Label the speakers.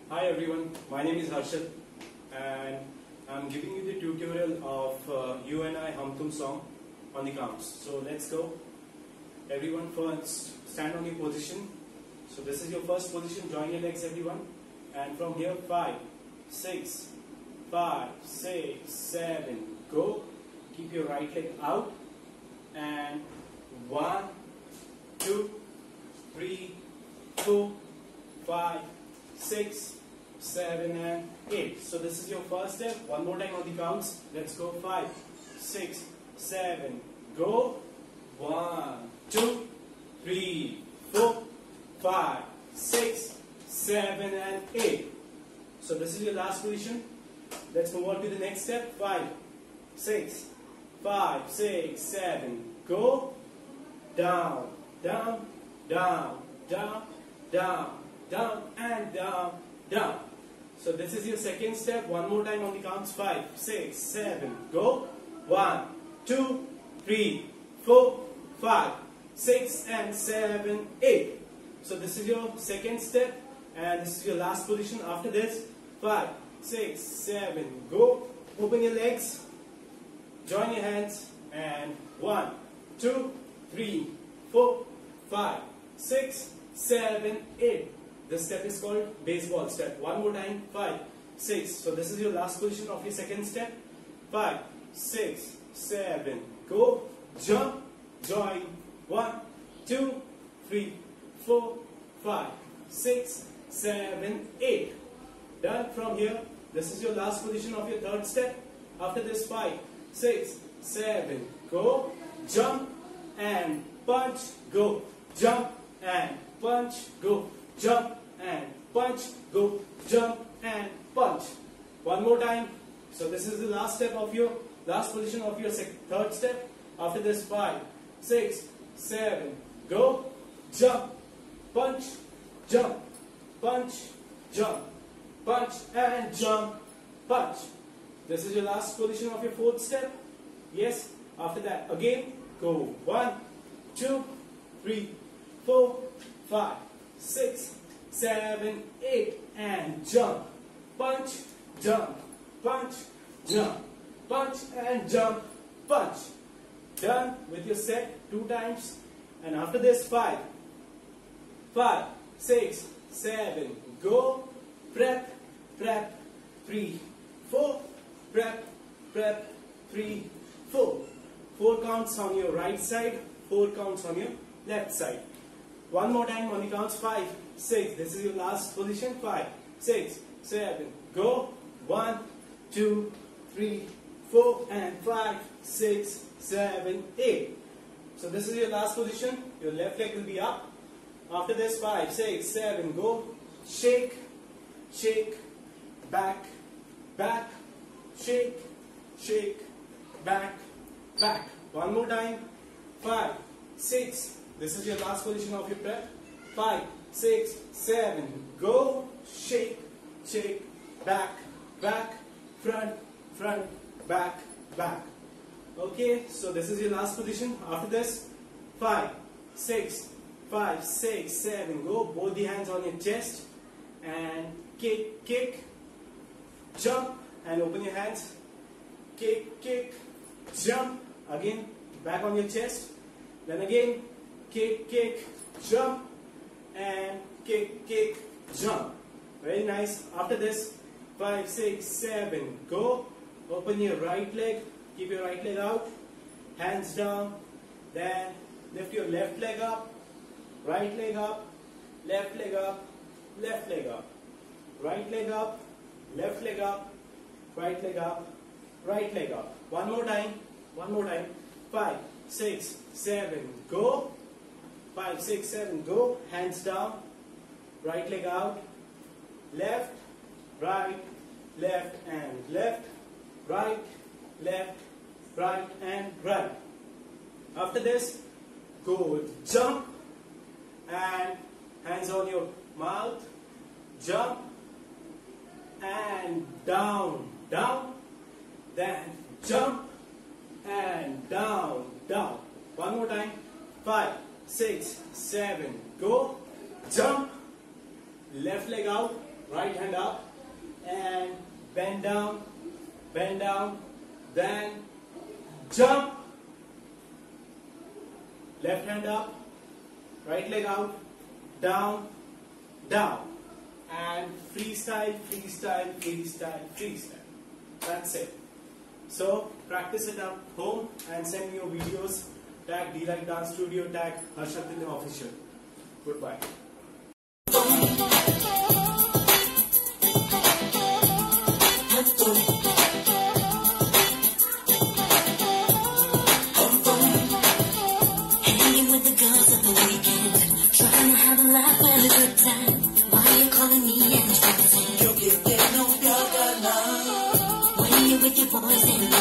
Speaker 1: Hi everyone, my name is Harshad and I'm giving you the tutorial of You and I Hum Tum song on the counts. So let's go. Everyone first stand on your position. So this is your first position, join your legs everyone. And from here 5, 6, 5, 6, 7, go. Keep your right leg out. And 1, 2, 3, 4, 5, 6, 7 and 8. So this is your first step. One more time on the counts. Let's go. 5, 6, 7, go. 1, 2, 3, 4, 5, 6, 7 and 8. So this is your last position. Let's move on to the next step. 5, 6, 5, 6, 7, go. Down, down, down, down, down, down and down, down. So this is your second step. One more time on the counts. 5, 6, 7, go. 1, 2, 3, 4, 5, 6 and 7, 8. So this is your second step and this is your last position. After this, 5, 6, 7, go. Open your legs, join your hands and 1, 2, 3, 4, 5, 6, 7, 8. This step is called baseball step. One more time. 5, 6. So this is your last position of your second step. 5, 6, 7. Go. Jump. Join. 1, 2, 3, 4, 5, 6, 7, 8. Done. From here, this is your last position of your third step. After this, 5, 6, 7. Go. Jump and punch. Go. Jump and punch. Go. Jump and punch, go, jump and punch. One more time. So this is the last step of your last position of your third step. After this, 5, 6, 7, go, jump, punch, jump, punch, jump, punch and jump, punch. This is your last position of your fourth step. Yes. After that, again, go 1, 2, 3, 4, 5, 6, 7, 8 and jump, punch, jump, punch, jump, punch and jump, punch. Done with your set 2 times. And after this, 5, 6, 7, go, prep, prep, 3, 4, prep, prep, 3, 4. 4 counts on your right side, 4 counts on your left side. One more time on the counts. 5, 6. This is your last position. 5, 6, 7. Go. 1, 2, 3, 4 and 5, 6, 7, 8. So this is your last position. Your left leg will be up. After this, 5, 6, 7. Go. Shake, shake, back, back, shake, shake, back, back. One more time. 5, 6. This is your last position of your prep. 5, 6, 7. Go. Shake, shake, back, back, front, front, back, back. Okay, so this is your last position. After this, 5, 6, 5, 6, 7. Go. Both the hands on your chest and kick, kick, jump and open your hands. Kick, kick, jump. Again, back on your chest. Then again, kick, kick, jump and kick, kick, jump. Very nice. After this, 5, 6, 7. Go. Open your right leg. Keep your right leg out. Hands down. Then lift your left leg up. Right leg up. Left leg up. Left leg up. Right leg up. Left leg up. Right leg up. Right leg up. One more time. One more time. 5, 6, 7. Go. 5, 6, 7, go. Hands down. Right leg out. Left, right, left and left. Right, left, right and right. After this, go jump and hands on your mouth. Jump and down, down. Then jump and down, down. One more time. 5, 6, 7, go. Jump. Left leg out. Right hand up and bend down, then jump. Left hand up, right leg out, down, down. And freestyle, freestyle, freestyle, freestyle. That's it. So practice it at home and send me your videos. Tag D-Like Dance Studio, tag Harshad Tindem Official. Goodbye.
Speaker 2: Hanging with the girls at the weekend, trying to have a laugh and a good time. Why are you calling me and stressing? You'll get there, no, you're alone. When you're with your boys and